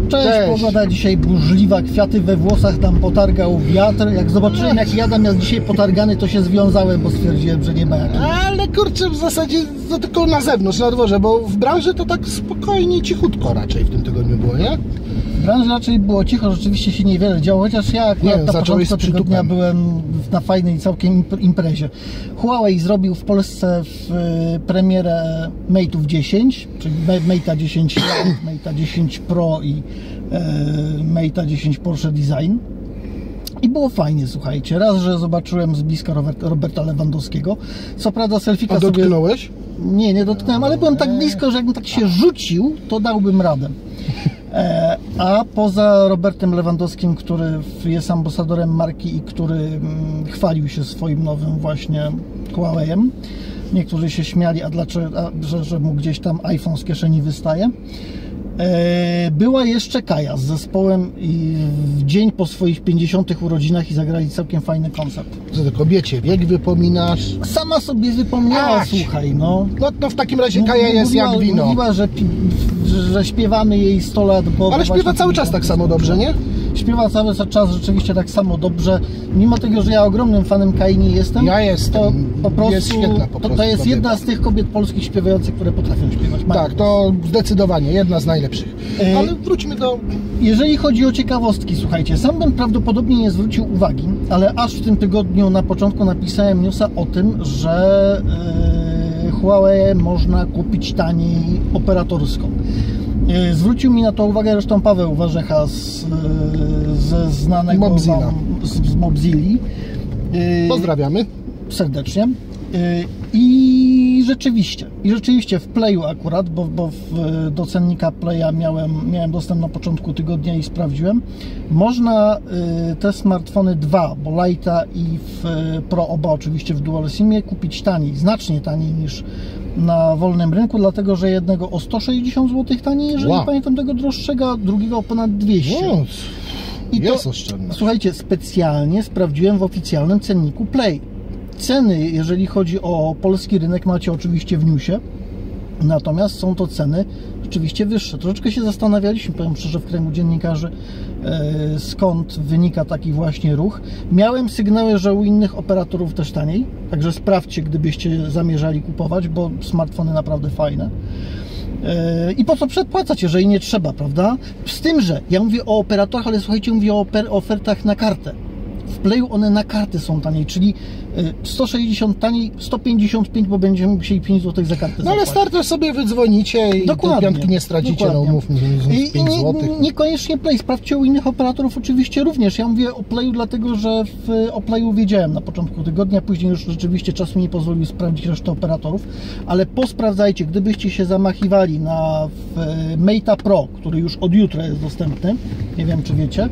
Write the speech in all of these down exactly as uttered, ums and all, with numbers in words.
Cześć, Cześć, pogoda dzisiaj burzliwa, kwiaty we włosach nam potargał wiatr. Jak zobaczyłem, jak jadam ja dzisiaj potargany, to się związałem, bo stwierdziłem, że nie ma jak. Ale kurczę, w zasadzie to tylko na zewnątrz, na dworze, bo w branży to tak spokojnie, cichutko raczej w tym tygodniu było, nie? W branży raczej było cicho, rzeczywiście się niewiele działo, chociaż ja akurat na początku tygodnia byłem na fajnej całkiem imprezie. Huawei zrobił w Polsce w premierę Mate'ów dziesięć, czyli Mate'a dziesięć Lite, Mate'a dziesięć Pro i e, Mate'a dziesięć Porsche Design. I było fajnie, słuchajcie. Raz, że zobaczyłem z bliska Roberta, Roberta Lewandowskiego. Co prawda selfika A sobie... dotknąłeś? Nie, nie dotknąłem, ale byłem tak blisko, że jakbym tak się rzucił, to dałbym radę. E, a poza Robertem Lewandowskim, który jest ambasadorem marki i który mm, chwalił się swoim nowym właśnie Huawei'em. Niektórzy się śmiali, a dlaczego, a, że, że mu gdzieś tam iPhone z kieszeni wystaje. E, była jeszcze Kaja z zespołem i w dzień po swoich pięćdziesiątych urodzinach i zagrali całkiem fajny koncert. Co ty kobiecie wiek wypominasz? Sama sobie wypomniała, Ach. słuchaj, no. No to w takim razie Kaja mówiła, jest jak wino. Mówiła, że, że, że śpiewamy jej sto lat, bo... Ale śpiewa cały czas tak samo dobrze, nie? Śpiewa cały czas rzeczywiście tak samo dobrze. Mimo tego, że ja ogromnym fanem Kai nie jestem, ja jestem. to po prostu, jest świetna po prostu to, to jest kobieta. jedna z tych kobiet polskich śpiewających, które potrafią śpiewać. Tak, to zdecydowanie jedna z najlepszych. E... Ale wróćmy do... Jeżeli chodzi o ciekawostki, słuchajcie, sam bym prawdopodobnie nie zwrócił uwagi, ale aż w tym tygodniu na początku napisałem newsa o tym, że yy, Huawei można kupić taniej operatorsko. Yy, zwrócił mi na to uwagę zresztą Paweł Warzecha z, yy, ze znanego Mobzilla. wam, z, z Mobzilli. Yy, Pozdrawiamy. Serdecznie. Yy, I rzeczywiście, i rzeczywiście w Playu akurat, bo, bo w, do cennika Playa miałem, miałem dostęp na początku tygodnia i sprawdziłem, można y, te smartfony dwa, bo Lite'a i w Pro, oba oczywiście w Dual SIM-ie, kupić taniej, znacznie taniej niż na wolnym rynku, dlatego że jednego o sto sześćdziesiąt złotych taniej, jeżeli wow. pamiętam tego droższego, drugiego o ponad dwieście. Wow. I jest to, oszczędność. Słuchajcie, specjalnie sprawdziłem w oficjalnym cenniku Play. Ceny, jeżeli chodzi o polski rynek, macie oczywiście w newsie, natomiast są to ceny rzeczywiście wyższe. Troszeczkę się zastanawialiśmy, powiem szczerze, w kręgu dziennikarzy, e, skąd wynika taki właśnie ruch. Miałem sygnały, że u innych operatorów też taniej, także sprawdźcie, gdybyście zamierzali kupować, bo smartfony naprawdę fajne. E, I po co przedpłacać, jeżeli nie trzeba, prawda? Z tym, że ja mówię o operatorach, ale słuchajcie, mówię o ofertach na kartę. W Playu one na karty są taniej, czyli sto sześćdziesiąt taniej, sto pięćdziesiąt pięć, bo będziemy musieli pięć złotych za kartę No ale starter sobie wydzwonicie i dokładnie, piątki nie stracicie, dokładnie. No umówmy, pięć złotych. Nie, niekoniecznie Play, sprawdźcie u innych operatorów oczywiście również. Ja mówię o Playu dlatego, że w, o Playu wiedziałem na początku tygodnia, później już rzeczywiście czas mi nie pozwolił sprawdzić resztę operatorów, ale posprawdzajcie, gdybyście się zamachiwali na Mate'a Pro, który już od jutra jest dostępny, nie wiem czy wiecie,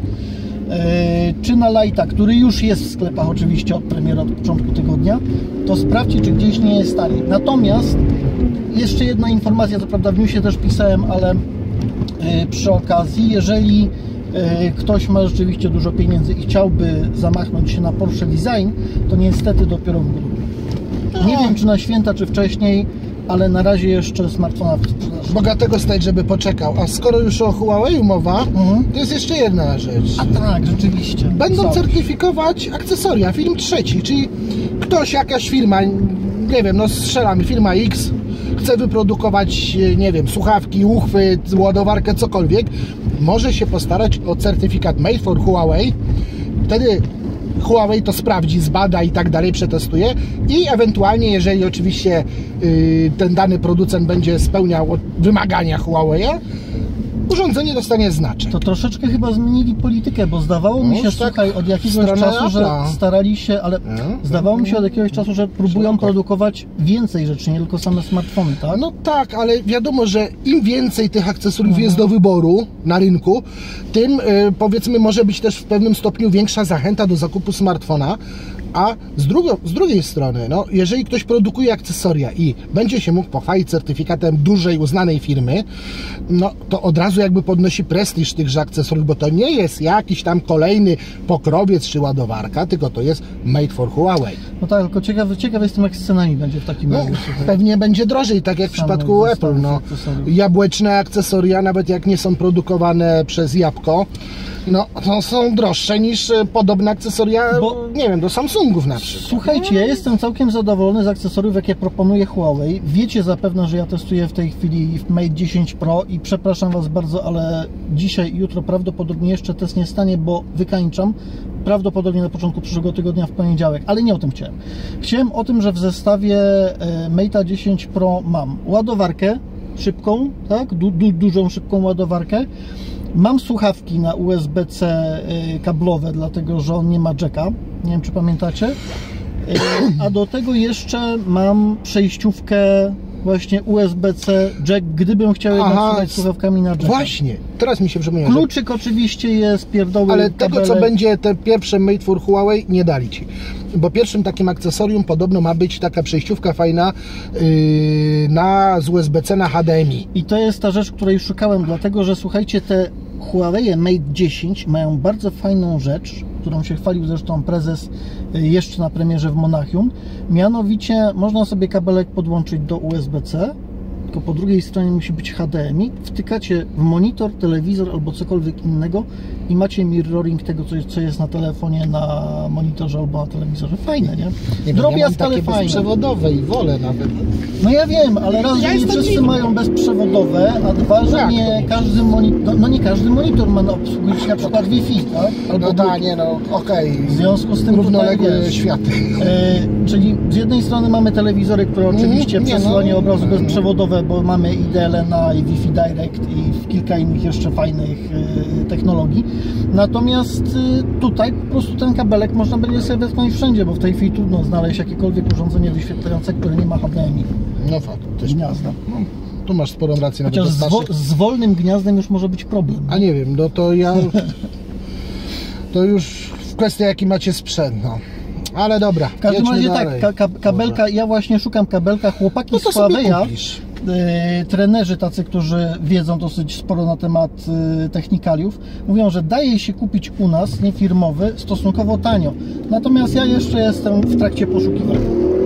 czy na Lite'a, który już jest w sklepach oczywiście od premiery, od początku tygodnia, to sprawdźcie, czy gdzieś nie jest taniej. Natomiast jeszcze jedna informacja, co prawda w newsie też pisałem, ale przy okazji, jeżeli ktoś ma rzeczywiście dużo pieniędzy i chciałby zamachnąć się na Porsche Design, to niestety dopiero w grudniu. Nie wiem, czy na święta, czy wcześniej, ale na razie jeszcze smartfona w sprzedaży. Bogatego stać, żeby poczekał. A skoro już o Huawei mowa, mhm. to jest jeszcze jedna rzecz. A tak, rzeczywiście. Będą Cały. certyfikować akcesoria, film trzeci, czyli ktoś, jakaś firma, nie wiem, no strzelamy, firma X, chce wyprodukować, nie wiem, słuchawki, uchwyt, ładowarkę, cokolwiek, może się postarać o certyfikat Made for Huawei. Wtedy Huawei to sprawdzi, zbada i tak dalej, przetestuje i ewentualnie, jeżeli oczywiście yy, ten dany producent będzie spełniał wymagania Huawei'a, urządzenie dostanie znaczek. To troszeczkę chyba zmienili politykę, bo zdawało mi się, no, słuchaj, tak od jakiegoś czasu, że starali się, ale no, zdawało no, mi się od jakiegoś czasu, że próbują szeroko. produkować więcej rzeczy, nie tylko same smartfony, tak? No tak, ale wiadomo, że im więcej tych akcesoriów mhm. jest do wyboru na rynku, tym yy, powiedzmy może być też w pewnym stopniu większa zachęta do zakupu smartfona, A z, drugo, z drugiej strony, no, jeżeli ktoś produkuje akcesoria i będzie się mógł pochwalić certyfikatem dużej, uznanej firmy, no to od razu jakby podnosi prestiż tychże akcesoriów, bo to nie jest jakiś tam kolejny pokrowiec czy ładowarka, tylko to jest made for Huawei. No tak, tylko ciekawy, ciekawy jestem, jak z cenami będzie w takim No, razie. pewnie będzie drożej, tak jak w Same przypadku zestawy Apple. No. akcesoriów. Jabłeczne akcesoria, nawet jak nie są produkowane przez jabłko, no to są droższe niż e, podobne akcesoria, Bo- nie wiem, do Samsungów na przykład. Słuchajcie, ja jestem całkiem zadowolony z akcesoriów, jakie proponuje Huawei. Wiecie zapewne, że ja testuję w tej chwili Mate dziesięć Pro i przepraszam Was bardzo, ale dzisiaj, jutro prawdopodobnie jeszcze test nie stanie, bo wykańczam. Prawdopodobnie na początku przyszłego tygodnia w poniedziałek, ale nie o tym chciałem. Chciałem o tym, że w zestawie e, Mate'a dziesięć Pro mam ładowarkę szybką, tak? Du, du, dużą, szybką ładowarkę. Mam słuchawki na U S B C y, kablowe, dlatego że on nie ma jacka. Nie wiem, czy pamiętacie. Y, a do tego jeszcze mam przejściówkę właśnie U S B C jack, gdybym chciał jednak Aha, słuchać słuchawkami na jacka. Właśnie, teraz mi się przypomniało. że- Kluczyk oczywiście jest, pierdoły, Ale tego, co kabelek. będzie te pierwsze Made for Huawei, nie dali Ci. Bo pierwszym takim akcesorium podobno ma być taka przejściówka fajna yy, na z U S B C na H D M I. I to jest ta rzecz, której szukałem, dlatego że słuchajcie, te Huawei Mate dziesięć mają bardzo fajną rzecz, którą się chwalił zresztą prezes y, jeszcze na premierze w Monachium. Mianowicie można sobie kabelek podłączyć do U S B C, tylko po drugiej stronie musi być H D M I. Wtykacie w monitor, telewizor albo cokolwiek innego i macie mirroring tego, co jest, co jest na telefonie, na monitorze albo na telewizorze. Fajne, nie? Nie wiem, ja Drobiazg, mam ale takie fajne. bezprzewodowe i wolę nawet. No ja wiem, ale raz, Ja że nie jestem wszyscy dziwny. mają bezprzewodowe, a dwa, że Jak to nie nie każdy monitor, no, no nie każdy monitor ma obsługiwać na przykład Wi-Fi, tak? No tak, nie no, okej. W związku z tym Równoległe tutaj, wiesz, światy. E, czyli z jednej strony mamy telewizory, które oczywiście nie, no. przesyłanie obrazu bezprzewodowe, bo mamy I D L N A i Wi-Fi Direct i kilka innych jeszcze fajnych e, technologii. Natomiast e, tutaj po prostu ten kabelek można będzie sobie wepchnąć wszędzie, bo w tej chwili trudno znaleźć jakiekolwiek urządzenie wyświetlające, które nie ma H D M I. No fakt, też. Gniazda. No, tu masz sporą rację. nawet Chociaż do z, wo starszych. z wolnym gniazdem już może być problem. A nie wiem, no to ja... To już w kwestii jaki macie sprzęt, no. Ale dobra, W każdym jedźmy razie dalej. tak, ka ka kabelka, Może. ja właśnie szukam kabelka, chłopaki No z to sobie Huawei'a, kupisz. e, trenerzy tacy, którzy wiedzą dosyć sporo na temat e, technikaliów, mówią, że daje się kupić u nas, nie firmowy, stosunkowo tanio. Natomiast ja jeszcze jestem w trakcie poszukiwania.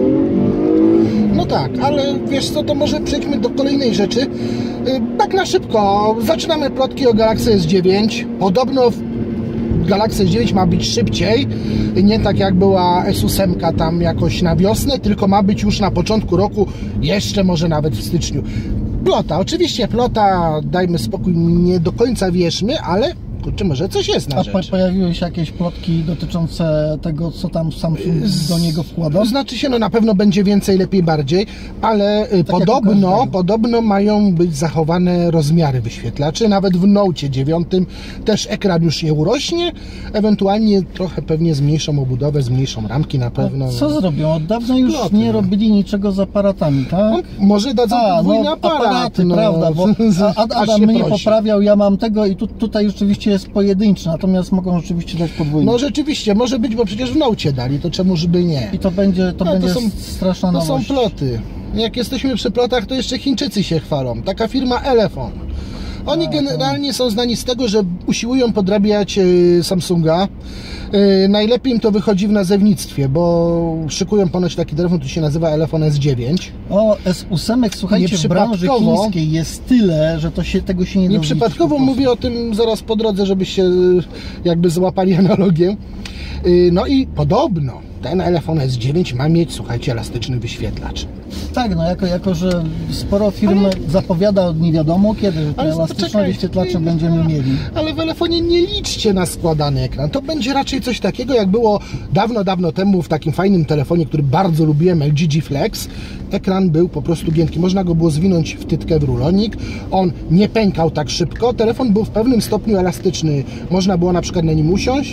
No tak, ale wiesz co, to może przejdźmy do kolejnej rzeczy. Yy, Tak na szybko, zaczynamy plotki o Galaxy S dziewięć. Podobno w Galaxy S dziewięć ma być szybciej, nie tak jak była S osiem tam jakoś na wiosnę, tylko ma być już na początku roku, jeszcze może nawet w styczniu. Plota, oczywiście plota, dajmy spokój, nie do końca wierzmy, ale kurczę, może coś jest na A po rzecz. pojawiły się jakieś plotki dotyczące tego, co tam Samsung do niego wkłada? Znaczy się, no na pewno będzie więcej, lepiej, bardziej, ale y, jak u podobno, każdego. podobno mają być zachowane rozmiary wyświetlaczy, nawet w Note dziewięć też ekran już nie urośnie, ewentualnie trochę pewnie zmniejszą obudowę, zmniejszą ramki na pewno. A co zrobią? Od dawna już Ploty, nie no. robili niczego z aparatami, tak? No, może dadzą A, podwójny no, aparat. aparaty, no. prawda, bo a- Ad- Aż Adam się mnie prosi. poprawiał, ja mam tego i tu, tutaj rzeczywiście jest pojedynczy, natomiast mogą rzeczywiście dać podwójny. No rzeczywiście, może być, bo przecież w Nocie dali, to czemuż by nie. I to będzie, to No, to będzie są- straszna To są nowość. ploty. Jak jesteśmy przy plotach, to jeszcze Chińczycy się chwalą. Taka firma Elefon. Oni A, generalnie są znani z tego, że usiłują podrabiać y, Samsunga. Y, najlepiej im to wychodzi w nazewnictwie, bo szykują ponoć taki telefon, który się nazywa Elefon S dziewięć. O, S osiem, słuchajcie, w branży Nieprzypadkowo- chińskiej jest tyle, że to się, tego się nie da Nieprzypadkowo zliczyć po mówię o tym zaraz po drodze, żebyście y, jakby złapali analogię. Y, no i podobno ten Elefon S dziewięć ma mieć, słuchajcie, elastyczny wyświetlacz. prostu. Tak, no jako, jako że sporo firm zapowiada od nie wiadomo kiedy, że te Ale elastyczne poczekaj, wyświetlacze nie, będziemy mieli. Ale w telefonie nie liczcie na składany ekran. To będzie raczej coś takiego, jak było dawno, dawno temu w takim fajnym telefonie, który bardzo lubiłem, L G G Flex. Ekran był po prostu giętki. Można go było zwinąć w tytkę, w rulonik. On nie pękał tak szybko. Telefon był w pewnym stopniu elastyczny. Można było na przykład na nim usiąść,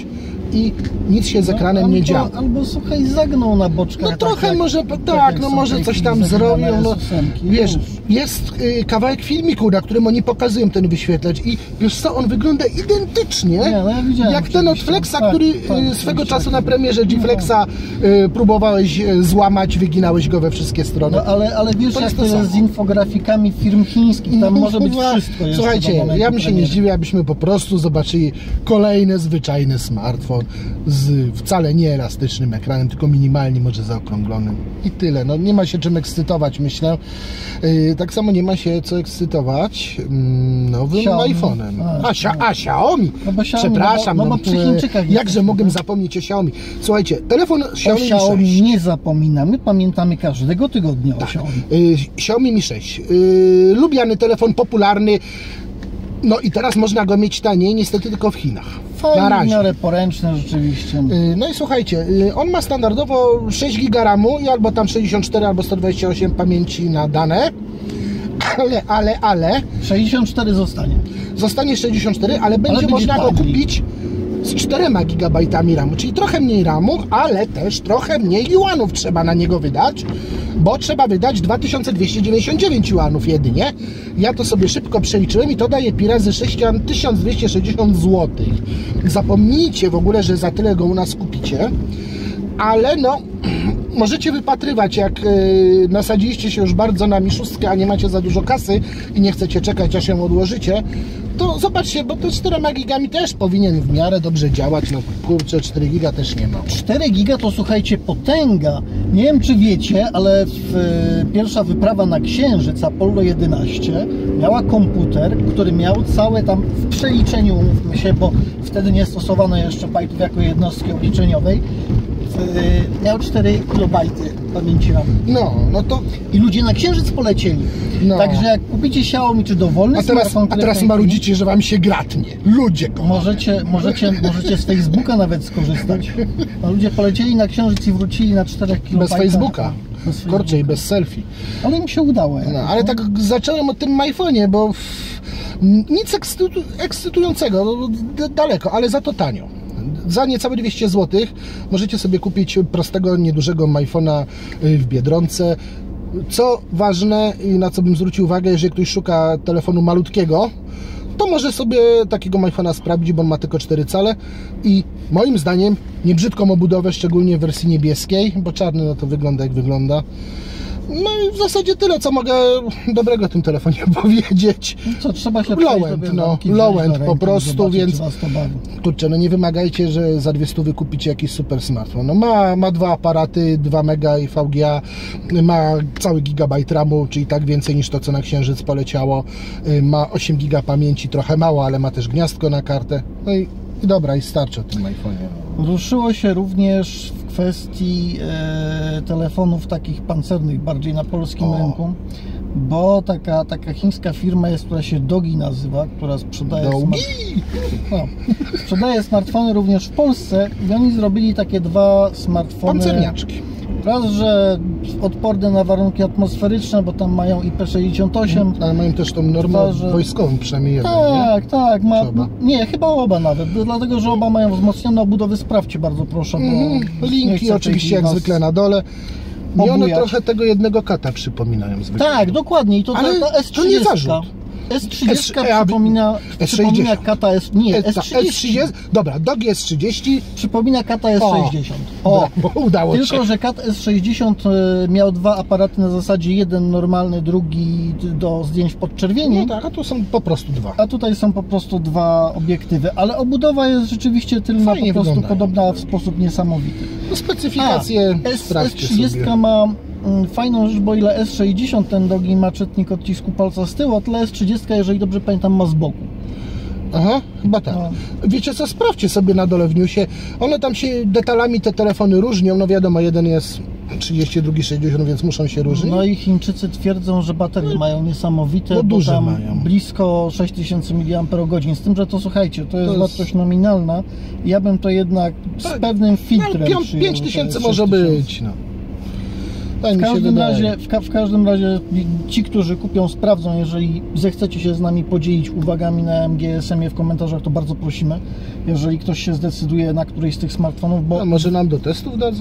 i nic się z ekranem no, albo, nie działo. Albo słuchaj, zagnął na boczkach. No trochę tak, może, tak, tak, jak no są może coś tam zrobią. No, wiesz, jest y, kawałek filmiku, na którym oni pokazują ten wyświetlacz i wiesz co, on wygląda identycznie nie, no ja jak ten od Flexa, tak, który tak, y, swego czasu na premierze G-Flexa y, próbowałeś y, złamać, wyginałeś go we wszystkie strony. No ale, ale wiesz, to jak jest to to jest samo. z infografikami firm chińskich, tam może być wszystko. Słuchajcie, ja bym się nie zdziwił, abyśmy po prostu zobaczyli kolejny zwyczajny smartfon z wcale nie elastycznym ekranem, tylko minimalnie może zaokrąglonym i tyle. No nie ma się czym ekscytować, myślę. Yy, tak samo nie ma się co ekscytować yy, nowym Xiaomi. iPhone'em. A, A, Xia, a Xiaomi? No bo Xiaomi, Przepraszam, no bo, no bo przy Chińczykach jakże mogłem zapomnieć o Xiaomi? Słuchajcie, telefon Xiaomi, o Xiaomi Mi sześć. nie zapominamy, pamiętamy każdego tygodnia o Tak. Xiaomi. Yy, Xiaomi Mi sześć. Yy, lubiany telefon, popularny. No i teraz można go mieć taniej, niestety tylko w Chinach. Fajnie, na razie. w miarę poręczne rzeczywiście. Yy, No i słuchajcie, yy, on ma standardowo sześć giga ramu i albo tam sześćdziesiąt cztery, albo sto dwadzieścia osiem pamięci na dane. Ale, ale, ale sześćdziesiąt cztery zostanie. zostanie sześćdziesiąt cztery, ale będzie będzie można go taniej. kupić z czterema gigabajtami ramu, czyli trochę mniej ramu, ale też trochę mniej juanów trzeba na niego wydać, bo trzeba wydać dwa tysiące dwieście dziewięćdziesiąt dziewięć juanów jedynie. Ja to sobie szybko przeliczyłem i to daje pi razy sześć, tysiąc dwieście sześćdziesiąt złotych. Zapomnijcie w ogóle, że za tyle go u nas kupicie, ale no możecie wypatrywać, jak yy, nasadziliście się już bardzo na Mi szóstkę, a nie macie za dużo kasy i nie chcecie czekać, aż ją odłożycie, to zobaczcie, bo to czterema gigami też powinien w miarę dobrze działać. No kurczę, cztery giga też nie ma. cztery giga to słuchajcie potęga. Nie wiem czy wiecie, ale w, e, pierwsza wyprawa na Księżyc Apollo jedenaście miała komputer, który miał całe tam w przeliczeniu, umówmy się, bo wtedy nie stosowano jeszcze bajtów jako jednostki obliczeniowej, w, e, miał cztery kilobajty pamięci RAM. No, no to... I ludzie na Księżyc polecieli. No. Także jak kupicie Xiaomi czy dowolny A teraz, smartfon, a teraz marudzicie, że wam się gratnie. Ludzie kochani. Możecie, możecie, możecie z Facebooka nawet skorzystać. A ludzie polecieli na Księżyc i wrócili na czterech Bez kilobajtach. Facebooka. Bez Facebooka. Kurczę, i bez selfie. Ale im się udało. No, ale tak zacząłem o tym iPhone'ie, bo nic ekscytu ekscytującego, no, daleko, ale za to tanio. Za niecałe dwieście złotych możecie sobie kupić prostego, niedużego iPhone'a w Biedronce. Co ważne i na co bym zwrócił uwagę, jeżeli ktoś szuka telefonu malutkiego, to może sobie takiego iPhone'a sprawdzić, bo on ma tylko cztery cale i moim zdaniem niebrzydką obudowę, szczególnie w wersji niebieskiej, bo czarny no to wygląda jak wygląda. No i w zasadzie tyle, co mogę dobrego o tym telefonie powiedzieć. Co, trzeba się Low-end, no, low-end po prostu, więc kurczę, no nie wymagajcie, że za dwie stówy kupicie jakiś super smartfon. No ma, ma dwa aparaty, dwa mega i V G A, ma cały gigabajt ramu, czyli tak więcej niż to, co na Księżyc poleciało. Ma osiem giga pamięci, trochę mało, ale ma też gniazdko na kartę. No i, i dobra, i starczy o tym iPhone'ie. Ruszyło się również w kwestii e, telefonów takich pancernych, bardziej na polskim O. rynku, bo taka, taka chińska firma jest, która się Dogi nazywa, która sprzedaje, smart... no, sprzedaje smartfony również w Polsce i oni zrobili takie dwa smartfony. Pancerniaczki. Raz, że odporne na warunki atmosferyczne, bo tam mają I P sześćdziesiąt osiem. Ale mają też tą normę Dwa, że- wojskową, przynajmniej jeden, Tak, tak. Ma... Czy oba? Nie, chyba oba nawet, dlatego że oba mają wzmocnione obudowy. Sprawdźcie bardzo proszę, bo nie? Mhm. nie Linki chcę oczywiście tych jak was zwykle na dole. I one pobujać. trochę tego jednego kata przypominają zwykle. Tak, dokładnie. I to Ale ta, ta S trzydzieści. to nie zarzut. S trzydzieści S- a- przypomina, S przypomina sześćdziesiąt. kata S... Nie, S S trzydzieści. trzydzieści. Dobra, Dogi S trzydzieści. Przypomina kata S sześćdziesiąt. O, bo udało się. Tylko, że kat S sześćdziesiąt e, miał dwa aparaty na zasadzie jeden normalny, drugi do zdjęć w podczerwieni. No tak, a tu są po prostu dwa. A tutaj są po prostu dwa obiektywy, ale obudowa jest rzeczywiście tylna Fajnie po prostu wyglądają. podobna w sposób niesamowity. No specyfikacje A, S, sprawdźcie S30 sobie. ma mm, fajną rzecz, bo ile S sześćdziesiąt ten Dogi ma czytnik odcisku palca z tyłu, o tyle S trzydzieści, jeżeli dobrze pamiętam, ma z boku. Aha, chyba tak. No. Wiecie co, sprawdźcie sobie na dole w newsie. One tam się detalami, te telefony różnią. No wiadomo, jeden jest trzydzieści, drugi sześćdziesiąt, więc muszą się różnić. No i Chińczycy twierdzą, że baterie mają niesamowite, no bo duże tam mają. blisko sześć tysięcy miliamperogodzin. Z tym, że to słuchajcie, to jest To jest- wartość nominalna. Ja bym to jednak z Tak. pewnym No, filtrem ale piąt- przyjął, pięć że tysięcy to jest może sześć tysięcy. być. No. Tak w, mi się każdym wydaje. razie, w, ka w każdym razie ci, którzy kupią, sprawdzą. Jeżeli zechcecie się z nami podzielić uwagami na M G S M-ie w komentarzach, to bardzo prosimy. Jeżeli ktoś się zdecyduje na któryś z tych smartfonów, bo... A może nam do testów dadzą?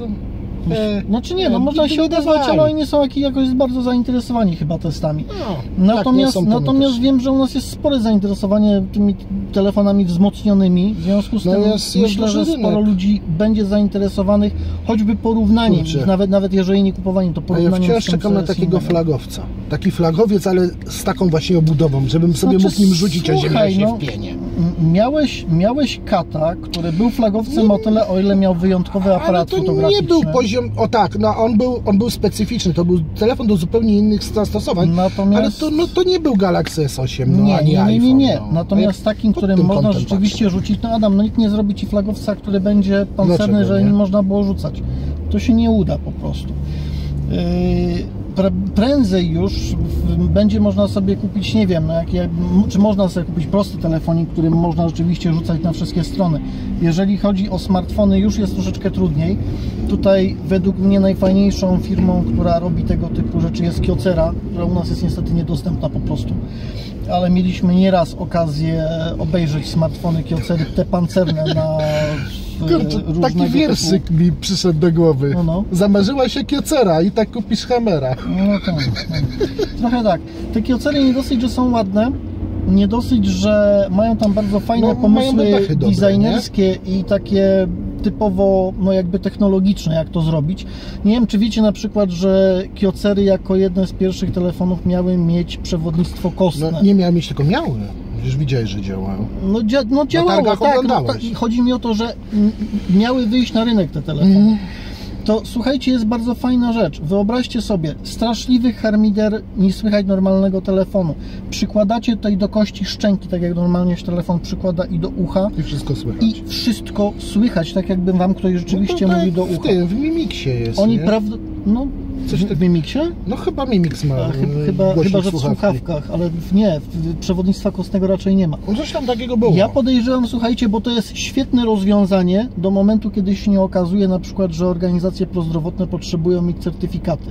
E, znaczy nie, no można się odezwać, ale oni nie są jak, jakoś bardzo zainteresowani chyba testami. No, natomiast tak, natomiast wiem, że u nas jest spore zainteresowanie tymi telefonami wzmocnionymi, w związku z no tym jest, jest myślę, że rynek. sporo ludzi będzie zainteresowanych choćby porównaniem, ich, nawet, nawet jeżeli nie kupowaniem, to A ja porównaniem. wciąż z tym, czekam na takiego innego. flagowca. Taki flagowiec, ale z taką właśnie obudową, żebym sobie Znaczy, mógł nim rzucić, a ziemia się no, wpienie. Miałeś, miałeś Kata, który był flagowcem o tyle, o ile miał wyjątkowy aparat Ale to fotograficzny. nie był poziom, o tak, no on był, on był specyficzny, to był telefon do zupełnie innych zastosowań, Natomiast... ale to, no, to nie był Galaxy S osiem, no, nie, ani nie, nie, iPhone. nie, nie. No. Natomiast takim, Pod którym tym można kątem rzeczywiście patrzę. rzucić, no Adam, no nikt nie zrobi ci flagowca, który będzie pancerny, Dlaczego że nie? nie można było rzucać. To się nie uda po prostu. Yy, pre, prędzej już w, będzie można sobie kupić, nie wiem, no jak, jak, czy można sobie kupić prosty telefonik, którym można rzeczywiście rzucać na wszystkie strony. Jeżeli chodzi o smartfony, już jest troszeczkę trudniej. Tutaj według mnie najfajniejszą firmą, która robi tego typu rzeczy, jest Kyocera, która u nas jest niestety niedostępna po prostu. Ale mieliśmy nieraz okazję obejrzeć smartfony Kyocery, te pancerne na Kurczę, różnego taki wierszyk typu. mi przyszedł do głowy. No, no. Zamarzyła się Kyocera i tak kupisz Hammera. No tak, tak. Trochę tak. Te Kyocery nie dosyć, że są ładne, nie dosyć, że mają tam bardzo fajne No, mają pomysły bebechy dobre, designerskie i takie typowo, no jakby technologiczne, jak to zrobić. Nie wiem, czy wiecie na przykład, że Kyocery jako jedne z pierwszych telefonów miały mieć przewodnictwo kostne. No, nie miałem mieć, tylko miały. Już widziałeś, że działają. No, dzia no działało, targach tak, no, oglądałeś. tak. Chodzi mi o to, że m, miały wyjść na rynek te telefony. Mm. To słuchajcie, jest bardzo fajna rzecz. Wyobraźcie sobie, straszliwy harmider, nie słychać normalnego telefonu. Przykładacie tutaj do kości szczęki, tak jak normalnie się telefon przykłada, i do ucha. I wszystko słychać. I wszystko słychać, tak jakby wam ktoś rzeczywiście no to mówił do tak w ucha. tym, w Mimiksie jest, Oni nie? prawda... No, Coś w tak- Mimiksie? No chyba Mimix ma A, e, chyba, chyba, głośnik chyba, że w słuchawki. słuchawkach, ale w- nie, w- przewodnictwa kostnego raczej nie ma. No coś tam takiego było. Ja podejrzewam, słuchajcie, bo to jest świetne rozwiązanie do momentu, kiedy się nie okazuje na przykład, że organizacje prozdrowotne potrzebują mieć certyfikaty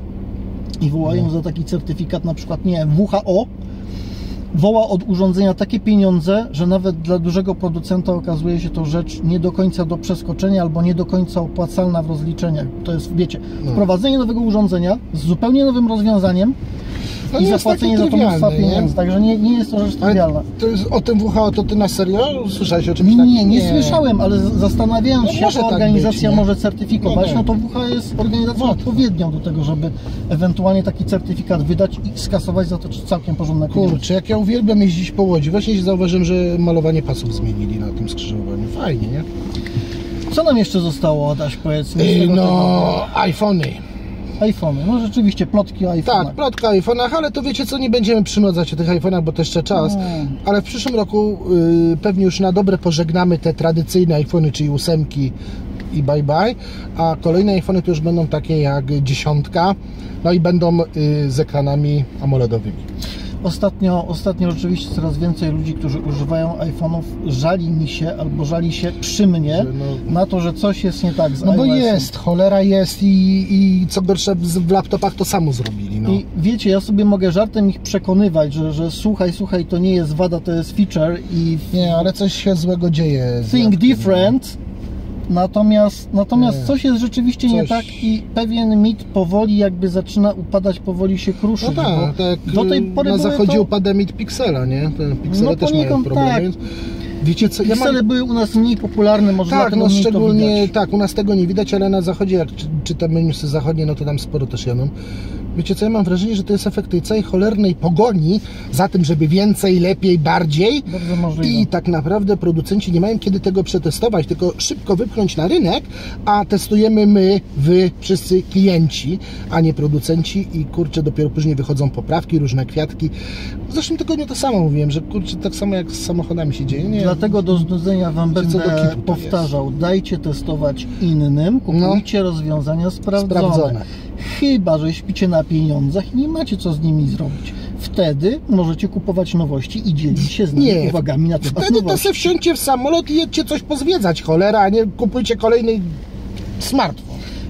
i wołają No. za taki certyfikat na przykład, nie wiem, W H O woła od urządzenia takie pieniądze, że nawet dla dużego producenta okazuje się to rzecz nie do końca do przeskoczenia albo nie do końca opłacalna w rozliczeniach. To jest, wiecie, No. wprowadzenie nowego urządzenia z zupełnie nowym rozwiązaniem No i nie jest zapłacenie takie za to mnóstwa trywialne, nie? pieniędzy. Także nie, nie jest to rzecz Ale trywialna. to jest, o tym W H O to ty na serio słyszałeś o czymś Nie, takim? nie, nie słyszałem, ale z- zastanawiając No się, może jaka tak organizacja być, nie? może certyfikować, No no nie. to W H O jest organizacją Łatwo. odpowiednią do tego, żeby ewentualnie taki certyfikat wydać i skasować za to całkiem porządne pieniądze. Kurczę, jak ja uwielbiam jeździć po Łodzi. Właśnie zauważyłem, że malowanie pasów zmienili na tym skrzyżowaniu. Fajnie, nie? Co nam jeszcze zostało, Adaś, powiedz mi? z Yy, tego no, iPhony. tygodnia? iPhony, no rzeczywiście, plotki o iPhone'ach. Tak, plotka o iPhone'ach, ale to wiecie co, nie będziemy przynudzać o tych iPhone'ach, bo to jeszcze czas. Mm. Ale w przyszłym roku y, pewnie już na dobre pożegnamy te tradycyjne iPhony, czyli ósemki i bye bye, a kolejne iPhony to już będą takie jak dziesiątka, no i będą y, z ekranami AMOLEDowymi. Ostatnio, ostatnio rzeczywiście coraz więcej ludzi, którzy używają iPhone'ów, żali mi się albo żali się przy mnie Że no- na to, że coś jest nie tak z No bo iOS-em. jest, cholera jest i, i co gorsze z- w laptopach to samo zrobili, no. I wiecie, ja sobie mogę żartem ich przekonywać, że, że słuchaj, słuchaj, to nie jest wada, to jest feature i Nie, ale coś się złego dzieje. z think laptopem, different. Natomiast, natomiast Nie. coś jest rzeczywiście nie Coś- tak i pewien mit powoli jakby zaczyna upadać, powoli się kruszyć. No tak, bo tak do tej pory na były zachodzie to, upada mit Pixela, nie? Te Pixele No też mają poniekąd problemy. tak. Więc wiecie co, ja Piksele mam... były u nas mniej popularne, może Tak, dlatego no mniej to szczególnie, widać. tak, u nas tego nie widać, ale na zachodzie, jak czy, czytamy newsy zachodnie, no to tam sporo też jadą. Wiecie co, ja mam wrażenie, że to jest efekt tej całej cholernej pogoni za tym, żeby więcej, lepiej, bardziej. Bardzo możliwe. I tak naprawdę producenci nie mają kiedy tego przetestować, tylko szybko wypchnąć na rynek, a testujemy my, wy, wszyscy klienci, a nie producenci i kurczę, dopiero później wychodzą poprawki, różne kwiatki. W zeszłym tygodniu to samo mówiłem, że kurczę, tak samo jak z samochodami się dzieje. Nie, Dlatego do znudzenia wam Wiecie, co do będę kitu to powtarzał, dajcie testować innym, kupujcie rozwiązania sprawdzone. Sprawdzone. Chyba że śpicie na pieniądzach i nie macie co z nimi zrobić. Wtedy możecie kupować nowości i dzielić się z nami Nie, uwagami na temat Wtedy to nowości. se wsiądźcie w samolot i jedźcie coś pozwiedzać, cholera, a nie kupujcie kolejny smartfon.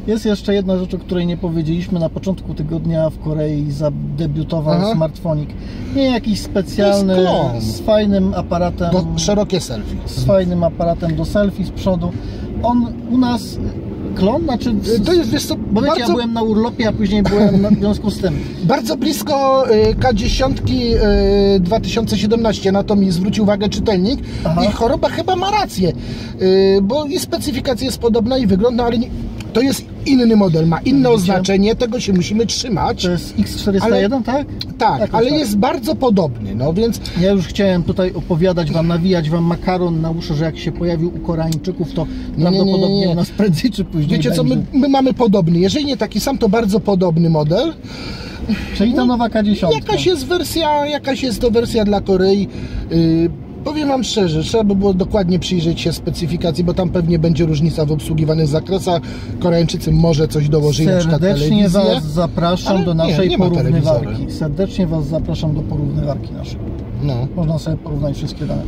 Jest jeszcze jedna rzecz, o której nie powiedzieliśmy. Na początku tygodnia w Korei zadebiutował Aha. smartfonik. Nie jakiś specjalny, z fajnym aparatem. Do, szerokie selfie. Z fajnym aparatem do selfie z przodu. On u nas... Klon? Znaczy, to jest, wiesz co, bo wiecie, bardzo... ja byłem na urlopie, a później byłem na, w związku z tym. Bardzo blisko K dziesięć dwa tysiące siedemnaście, na to mi zwrócił uwagę czytelnik. Aha. I choroba chyba ma rację, bo i specyfikacja jest podobna i wygląda, ale nie... to jest inny model, ma inne Wiecie? oznaczenie, tego się musimy trzymać. To jest X czterysta jeden, ale, tak? Tak, tak ale tak. jest bardzo podobny, no więc... Ja już chciałem tutaj opowiadać wam, nawijać wam makaron na uszy, że jak się pojawił u Koreańczyków, to nie, prawdopodobnie nie, nie, nie. u nas prędzej czy później Wiecie będzie. co, my, my mamy podobny, jeżeli nie taki sam, to bardzo podobny model. Czyli ta nowa K dziesięć. Jakaś jest wersja, jakaś jest to wersja dla Korei. Yy, powiem wam szczerze, trzeba by było dokładnie przyjrzeć się specyfikacji, bo tam pewnie będzie różnica w obsługiwanych zakresach. Koreańczycy może coś dołożyli, na przykład Serdecznie telewizję. was zapraszam Ale do naszej nie, nie porównywarki. Serdecznie was zapraszam do porównywarki naszej. No. Można sobie porównać wszystkie dane.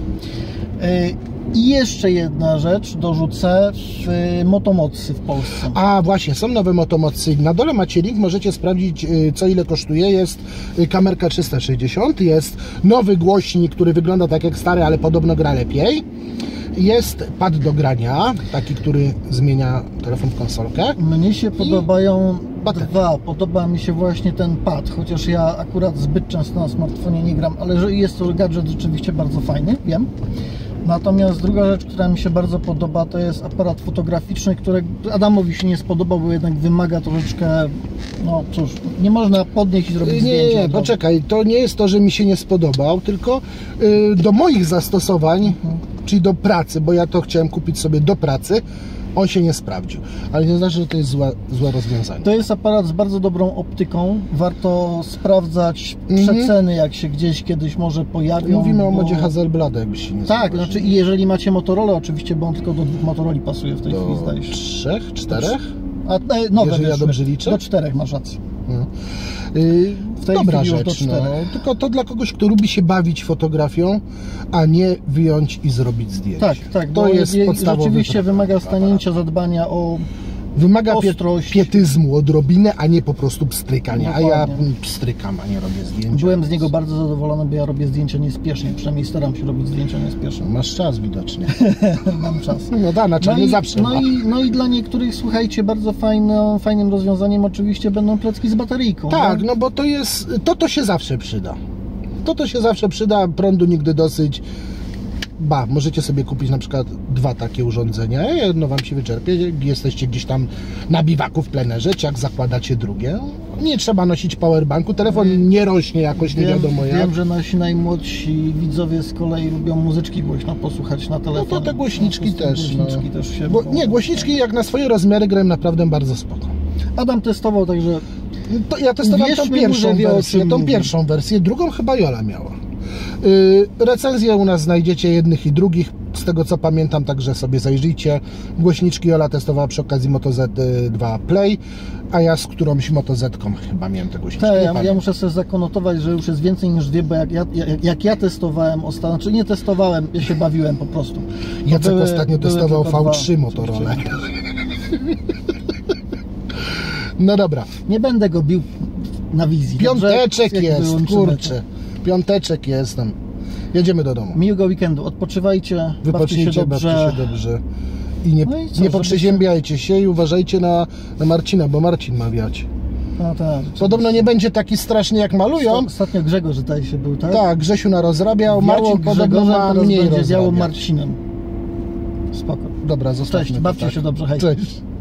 I jeszcze jedna rzecz dorzucę, w Motomocy w Polsce. A właśnie, są nowe Motomocy. Na dole macie link, możecie sprawdzić, co ile kosztuje. Jest kamerka trzysta sześćdziesiąt, jest nowy głośnik, który wygląda tak jak stary, ale podobno gra lepiej. Jest pad do grania, taki, który zmienia telefon w konsolkę. Mnie się podobają dwa. Podoba mi się właśnie ten pad, chociaż ja akurat zbyt często na smartfonie nie gram, ale że jest to gadżet rzeczywiście bardzo fajny, wiem. Natomiast druga rzecz, która mi się bardzo podoba, to jest aparat fotograficzny, który Adamowi się nie spodobał, bo jednak wymaga troszeczkę, no cóż, nie można podnieść i zrobić nie, zdjęcia. Nie, nie, poczekaj, to nie jest to, że mi się nie spodobał, tylko yy, do moich zastosowań, mhm. czyli do pracy, bo ja to chciałem kupić sobie do pracy, on się nie sprawdził, ale nie znaczy, że to jest złe, złe rozwiązanie. To jest aparat z bardzo dobrą optyką, warto sprawdzać mhm. przeceny, jak się gdzieś kiedyś może pojawią. Mówimy bo... o modzie Hasselblada, jakby się nie Tak, znaczy i jeżeli macie Motorola oczywiście, bo on tylko do dwóch Motorola pasuje w tej do chwili, zdaje się. trzech, czterech? A, e, nowe jeżeli ja dobrze liczę? Do czterech masz rację. No. Yy, w tej dobra chwili rzecz, już do no. Tylko to dla kogoś, kto lubi się bawić fotografią, a nie wyjąć i zrobić zdjęcie. Tak, tak, to jest je, podstawowy rzeczywiście wymaga stanięcia, zadbania o Wymaga ostrość. pietyzmu, odrobinę, a nie po prostu pstrykania. Dokładnie. A ja pstrykam, a nie robię zdjęcia. Byłem z niego bardzo zadowolony, bo ja robię zdjęcia niespiesznie, przynajmniej staram się robić zdjęcia niespiesznie. Masz czas widocznie. Mam czas. No da, znaczy no nie i, zawsze. No i, no i dla niektórych, słuchajcie, bardzo fajno, fajnym rozwiązaniem oczywiście będą plecki z bateryjką. Tak, no, no bo to jest, to to się zawsze przyda. To to się zawsze przyda, prądu nigdy dosyć. Ba, możecie sobie kupić na przykład dwa takie urządzenia, jedno wam się wyczerpie, jesteście gdzieś tam na biwaku w plenerze, czy jak zakładacie drugie, nie trzeba nosić powerbanku, telefon nie rośnie jakoś, nie wiem, wiadomo jak. Wiem, że nasi najmłodsi widzowie z kolei lubią muzyczki głośno posłuchać na telefonie. No to te głośniczki no, też. Głośniczki no. też się Bo, nie, głośniczki jak na swoje rozmiary grają naprawdę bardzo spoko. Adam testował, także... To ja testowałem tą pierwszą wersję, tą pierwszą wersję, drugą chyba Jola miała. Yy, recenzje u nas znajdziecie jednych i drugich, z tego co pamiętam, także sobie zajrzyjcie. Głośniczki Jola testowała przy okazji Moto Z dwa Play, a ja z którąś Moto Z-ką chyba miałem te głośniczki. Tak, ja, ja muszę sobie zakonotować, że już jest więcej niż dwie, bo jak ja, jak, jak ja testowałem ostatnio, znaczy nie testowałem, ja się bawiłem po prostu. Jacek były, ostatnio były testował V trzy Motorola. No dobra. Nie będę go bił na wizji. Piąteczek dobrze? Jest, kurczę. Piąteczek jestem. Jedziemy do domu. Miłego weekendu, odpoczywajcie, wypocznijcie, się dobrze. bawcie się dobrze. I nie, no i co, nie poprzeziębiajcie się i uważajcie na, na Marcina, bo Marcin ma wiać. No tak. Podobno nie będzie taki straszny jak malują. Ostatnio Grzegorz tutaj się był, tak? Tak, Grzesiu na rozrabiał, Marcin Marcin podobno ma mniej będzie rozrabiać. wiało Marcinem. Spoko. Dobra, zostawmy. Cześć, bawcie tak. się dobrze, hej. Cześć.